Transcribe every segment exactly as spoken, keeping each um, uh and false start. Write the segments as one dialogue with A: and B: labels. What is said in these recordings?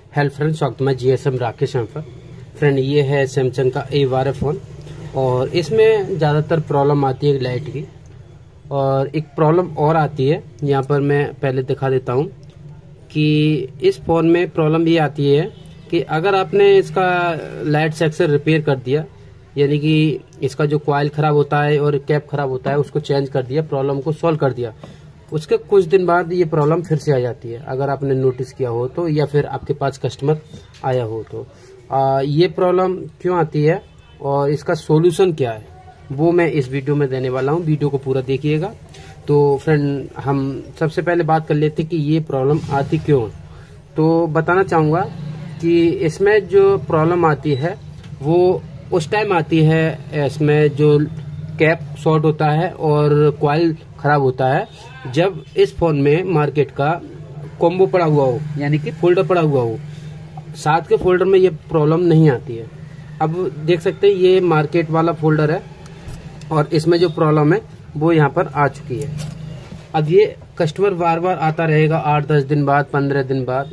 A: Hello friend, स्वागत है G S M Rakesh पर। फ्रेंड, ये है सैमसंग का ए बारह फ़ोन और इसमें ज़्यादातर प्रॉब्लम आती है लाइट की। और एक प्रॉब्लम और आती है, यहाँ पर मैं पहले दिखा देता हूँ कि इस फ़ोन में प्रॉब्लम ये आती है कि अगर आपने इसका लाइट सेक्शन रिपेयर कर दिया, यानी कि इसका जो कॉइल ख़राब होता है और कैप ख़राब होता है उसको चेंज कर दिया, प्रॉब्लम को सॉल्व कर दिया, उसके कुछ दिन बाद ये प्रॉब्लम फिर से आ जाती है, अगर आपने नोटिस किया हो तो, या फिर आपके पास कस्टमर आया हो तो। आ, ये प्रॉब्लम क्यों आती है और इसका सॉल्यूशन क्या है वो मैं इस वीडियो में देने वाला हूँ। वीडियो को पूरा देखिएगा। तो फ्रेंड, हम सबसे पहले बात कर लेते हैं कि ये प्रॉब्लम आती क्यों है। तो बताना चाहूँगा कि इसमें जो प्रॉब्लम आती है वो उस टाइम आती है, इसमें जो कैप शॉर्ट होता है और कॉइल खराब होता है, जब इस फोन में मार्केट का कॉम्बो पड़ा हुआ हो, यानी कि फोल्डर पड़ा हुआ हो। साथ के फोल्डर में ये प्रॉब्लम नहीं आती है। अब देख सकते हैं ये मार्केट वाला फोल्डर है और इसमें जो प्रॉब्लम है वो यहाँ पर आ चुकी है। अब ये कस्टमर बार बार आता रहेगा, आठ दस दिन बाद, पंद्रह दिन बाद,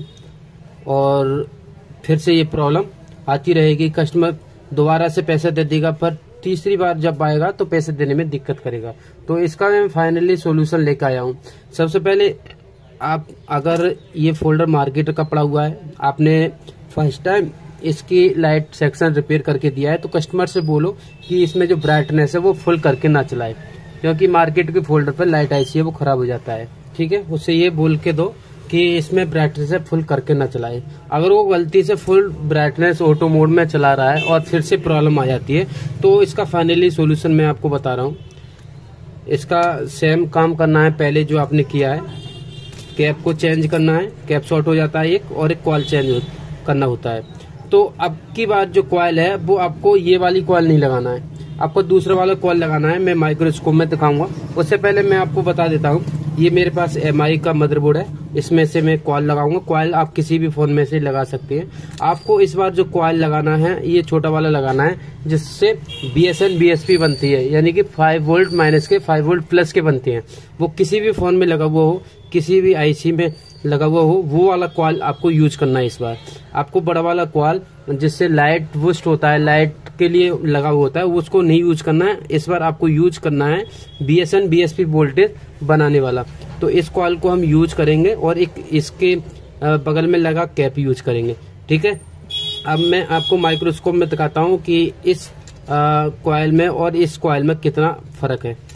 A: और फिर से ये प्रॉब्लम आती रहेगी। कस्टमर दोबारा से पैसा दे देगा, पर तीसरी बार जब आएगा तो पैसे देने में दिक्कत करेगा। तो इसका मैं फाइनली सॉल्यूशन लेकर आया हूँ। सबसे पहले, आप अगर ये फोल्डर मार्केट का पड़ा हुआ है, आपने फर्स्ट टाइम इसकी लाइट सेक्शन रिपेयर करके दिया है, तो कस्टमर से बोलो कि इसमें जो ब्राइटनेस है वो फुल करके ना चलाए, क्योंकि मार्केट के फोल्डर पर लाइट ऐसी है वो खराब हो जाता है। ठीक है, उससे ये बोल के दो कि इसमें ब्राइटनेस है फुल करके ना चलाए। अगर वो गलती से फुल ब्राइटनेस ऑटो मोड में चला रहा है और फिर से प्रॉब्लम आ जाती है, तो इसका फाइनली सॉल्यूशन मैं आपको बता रहा हूँ। इसका सेम काम करना है पहले जो आपने किया है, कैप को चेंज करना है। कैप शॉर्ट हो जाता है एक, और एक कॉइल चेंज करना होता है। तो अब की बात जो कॉइल है वो आपको ये वाली कॉइल नहीं लगाना है, आपको दूसरा वाला कॉइल लगाना है। मैं माइक्रोस्कोप में दिखाऊंगा। उससे पहले मैं आपको बता देता हूँ, ये मेरे पास एम आई का मदरबोर्ड है, इसमें से मैं कॉइल लगाऊंगा। कॉइल आप किसी भी फोन में से लगा सकते हैं। आपको इस बार जो कॉइल लगाना है ये छोटा वाला लगाना है, जिससे B S N B S P बनती है, यानी कि फाइव वोल्ट माइनस के फाइव वोल्ट प्लस के बनते हैं। वो किसी भी फोन में लगा हुआ हो, किसी भी आईसी में लगा हुआ हो, वो वाला कॉइल आपको यूज करना है। इस बार आपको बड़ा वाला कॉइल जिससे लाइट बूस्ट होता है, लाइट के लिए लगा हुआ होता है, उसको नहीं यूज करना है। इस बार आपको यूज करना है B S N B S P voltage बनाने वाला। तो इस कॉइल को हम यूज करेंगे और एक इसके बगल में लगा कैप यूज करेंगे। ठीक है, अब मैं आपको माइक्रोस्कोप में दिखाता हूँ कि इस कॉइल में और इस कॉइल में कितना फर्क है।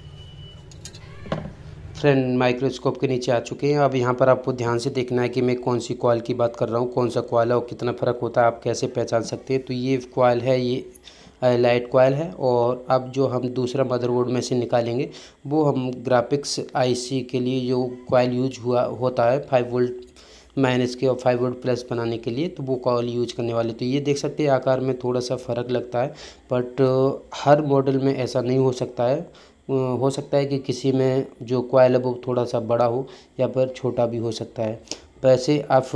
A: फ्रेंड, माइक्रोस्कोप के नीचे आ चुके हैं। अब यहाँ पर आपको ध्यान से देखना है कि मैं कौन सी कॉइल की बात कर रहा हूँ, कौन सा कॉइल है और कितना फ़र्क होता है, आप कैसे पहचान सकते हैं। तो ये कॉइल है, ये लाइट कॉइल है। और अब जो हम दूसरा मदरबोर्ड में से निकालेंगे वो हम ग्राफिक्स आईसी के लिए जो कॉइल यूज हुआ होता है फाइव वोल्ट माइनस के और फाइव वोल्ट प्लस बनाने के लिए, तो वो कॉइल यूज करने वाले। तो ये देख सकते हैं आकार में थोड़ा सा फ़र्क लगता है, बट हर मॉडल में ऐसा नहीं हो सकता है। हो सकता है कि किसी में जो कॉइल है वो थोड़ा सा बड़ा हो या पर छोटा भी हो सकता है। वैसे आप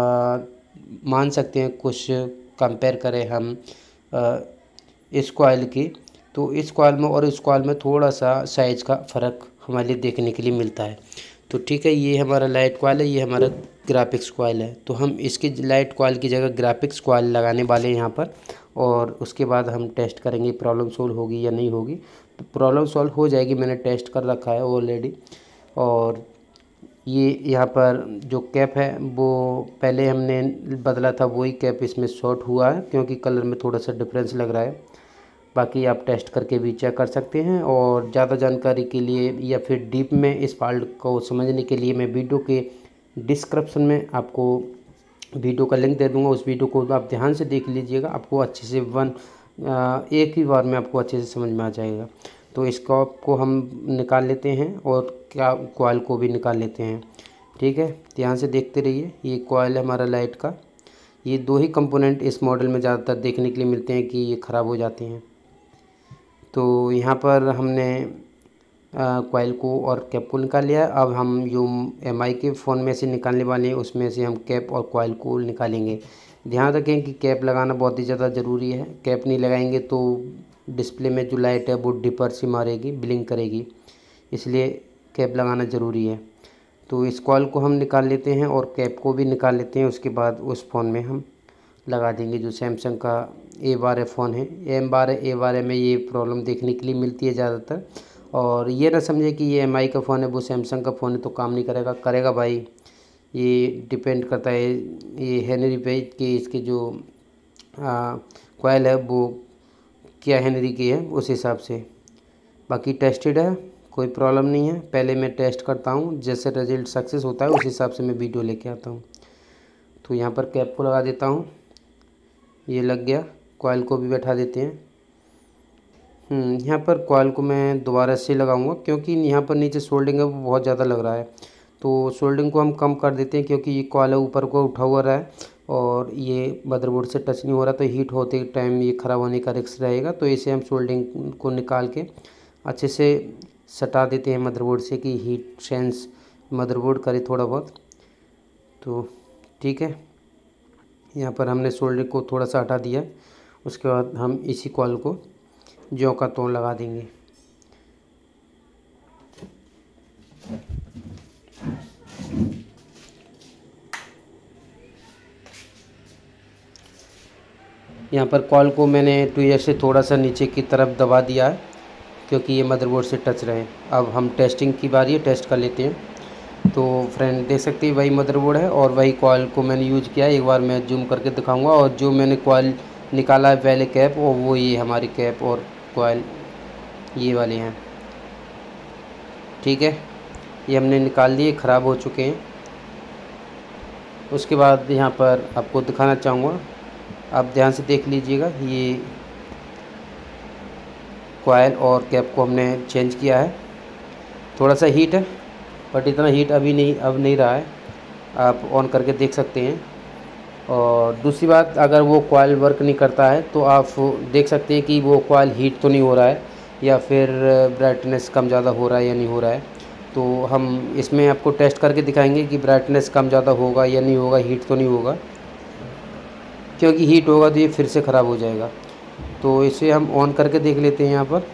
A: आ, मान सकते हैं, कुछ कंपेयर करें हम आ, इस कॉइल की, तो इस कॉइल में और इस कॉइल में थोड़ा सा साइज़ का फ़र्क हमारे लिए देखने के लिए मिलता है। तो ठीक है, ये हमारा लाइट कॉइल है, ये हमारा ग्राफिक्स कॉइल है। तो हम इसकी लाइट कॉइल की जगह ग्राफिक्स कॉइल लगाने वाले हैं यहाँ पर, और उसके बाद हम टेस्ट करेंगे प्रॉब्लम सोल्व होगी या नहीं होगी। तो प्रॉब्लम सॉल्व हो जाएगी, मैंने टेस्ट कर रखा है ऑलरेडी। और ये यहाँ पर जो कैप है वो पहले हमने बदला था, वही कैप इसमें शॉर्ट हुआ है, क्योंकि कलर में थोड़ा सा डिफरेंस लग रहा है। बाकी आप टेस्ट करके भी चेक कर सकते हैं। और ज़्यादा जानकारी के लिए या फिर डीप में इस फॉल्ट को समझने के लिए मैं वीडियो के डिस्क्रिप्शन में आपको वीडियो का लिंक दे दूंगा। उस वीडियो को आप ध्यान से देख लीजिएगा, आपको अच्छे से वन एक ही बार में आपको अच्छे से समझ में आ जाएगा। तो इस कॉप को हम निकाल लेते हैं और क्या कॉइल को भी निकाल लेते हैं। ठीक है, ध्यान से देखते रहिए। ये कॉइल है हमारा लाइट का। ये दो ही कंपोनेंट इस मॉडल में ज़्यादातर देखने के लिए मिलते हैं कि ये ख़राब हो जाते हैं। तो यहाँ पर हमने कॉइल को और कैप को निकाल लिया। अब हम जो एम आई के फ़ोन में से निकालने वाले हैं उसमें से हम कैप और कॉइल को निकालेंगे। ध्यान रखें कि कैप लगाना बहुत ही ज़्यादा ज़रूरी है। कैप नहीं लगाएंगे तो डिस्प्ले में जो लाइट है वो डिपर सी मारेगी, ब्लिंक करेगी, इसलिए कैप लगाना ज़रूरी है। तो इस कॉयल को हम निकाल लेते हैं और कैप को भी निकाल लेते हैं। उसके बाद उस फ़ोन में हम लगा देंगे जो सैमसंग का ए बारह फ़ोन है। एम बारह ए बारह में ये प्रॉब्लम देखने के लिए मिलती है ज़्यादातर। और ये ना समझे कि ये एम आई का फ़ोन है, वो सैमसंग का फ़ोन है तो काम नहीं करेगा। करेगा भाई, ये डिपेंड करता है ये हेनरी पे कि इसके जो कॉयल है वो क्या हेनरी की है उस हिसाब से। बाकी टेस्टेड है, कोई प्रॉब्लम नहीं है। पहले मैं टेस्ट करता हूँ, जैसे रिजल्ट सक्सेस होता है उस हिसाब से मैं वीडियो लेके आता हूँ। तो यहाँ पर कैप को लगा देता हूँ, ये लग गया। कॉयल को भी बैठा देते हैं। यहाँ पर कॉयल को मैं दोबारा से लगाऊंगा क्योंकि यहाँ पर नीचे सोल्डिंग है वो बहुत ज़्यादा लग रहा है। तो सोल्डिंग को हम कम कर देते हैं क्योंकि ये कॉयल ऊपर को उठा हुआ रहा है और ये मदरबोर्ड से टच नहीं हो रहा, तो हीट होते टाइम ये ख़राब होने का रिस्क रहेगा। तो इसे हम सोल्डिंग को निकाल के अच्छे से सटा देते हैं मदरबोर्ड से कि हीट सेंस मदरबोर्ड करे थोड़ा बहुत। तो ठीक है, यहाँ पर हमने सोल्डर को थोड़ा सा हटा दिया। उसके बाद हम इसी कॉयल को ज्यों का त्यों लगा देंगे। यहाँ पर कॉयल को मैंने ट्विजर से थोड़ा सा नीचे की तरफ दबा दिया है क्योंकि ये मदरबोर्ड से टच रहे। अब हम टेस्टिंग की बारी है, टेस्ट कर लेते हैं। तो फ्रेंड देख सकते हैं वही मदरबोर्ड है और वही कॉयल को मैंने यूज़ किया है। एक बार मैं जूम करके दिखाऊंगा। और जो मैंने कॉयल निकाला है पहले कैप, और वो ये हमारी कैप और कॉयल ये वाले हैं। ठीक है, ये हमने निकाल लिए, ख़राब हो चुके हैं। उसके बाद यहाँ पर आपको दिखाना चाहूँगा, आप ध्यान से देख लीजिएगा। ये कॉयल और कैप को हमने चेंज किया है। थोड़ा सा हीट है बट इतना हीट अभी नहीं अब नहीं रहा है, आप ऑन करके देख सकते हैं। और दूसरी बात, अगर वो कॉयल वर्क नहीं करता है तो आप देख सकते हैं कि वो कॉयल हीट तो नहीं हो रहा है या फिर ब्राइटनेस कम ज़्यादा हो रहा है या नहीं हो रहा है। तो हम इसमें आपको टेस्ट करके दिखाएंगे कि ब्राइटनेस कम ज़्यादा होगा या नहीं होगा, हीट तो नहीं होगा। क्योंकि हीट होगा तो ये फिर से ख़राब हो जाएगा। तो इसे हम ऑन करके देख लेते हैं। यहाँ पर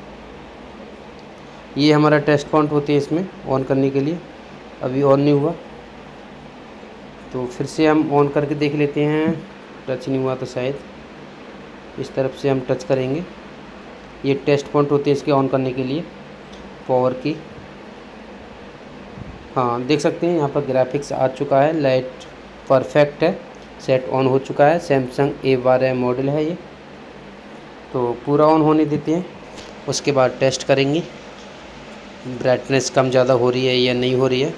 A: ये हमारा टेस्ट पॉइंट होते हैं इसमें ऑन करने के लिए। अभी ऑन नहीं हुआ तो फिर से हम ऑन करके देख लेते हैं। टच नहीं हुआ तो शायद इस तरफ से हम टच करेंगे। ये टेस्ट पॉइंट होते हैं इसके ऑन करने के लिए पावर की। हाँ देख सकते हैं यहाँ पर ग्राफिक्स आ चुका है, लाइट परफेक्ट है, सेट ऑन हो चुका है। सैमसंग ए बारह मॉडल है ये। तो पूरा ऑन होने देते हैं, उसके बाद टेस्ट करेंगे ब्राइटनेस कम ज़्यादा हो रही है या नहीं हो रही है।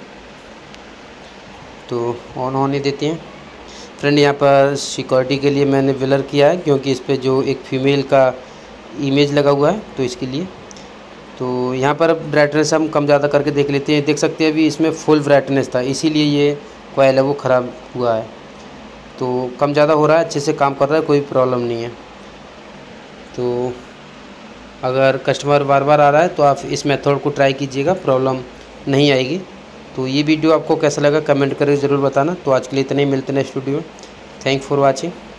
A: तो ऑन होने देते हैं। फ्रेंड यहाँ पर सिक्योरिटी के लिए मैंने ब्लर किया है क्योंकि इस पर जो एक फ़ीमेल का इमेज लगा हुआ है तो इसके लिए। तो यहाँ पर ब्राइटनेस हम कम ज़्यादा करके देख लेते हैं। देख सकते हैं अभी इसमें फुल ब्राइटनेस था, इसीलिए ये कॉयल है वो ख़राब हुआ है। तो कम ज़्यादा हो रहा है, अच्छे से काम कर रहा है, कोई प्रॉब्लम नहीं है। तो अगर कस्टमर बार बार आ रहा है तो आप इस मेथड को ट्राई कीजिएगा, प्रॉब्लम नहीं आएगी। तो ये वीडियो आपको कैसा लगा कमेंट करके ज़रूर बताना। तो आज के लिए इतने ही, मिलते हैं नेक्स्ट वीडियो में। Thank for watching.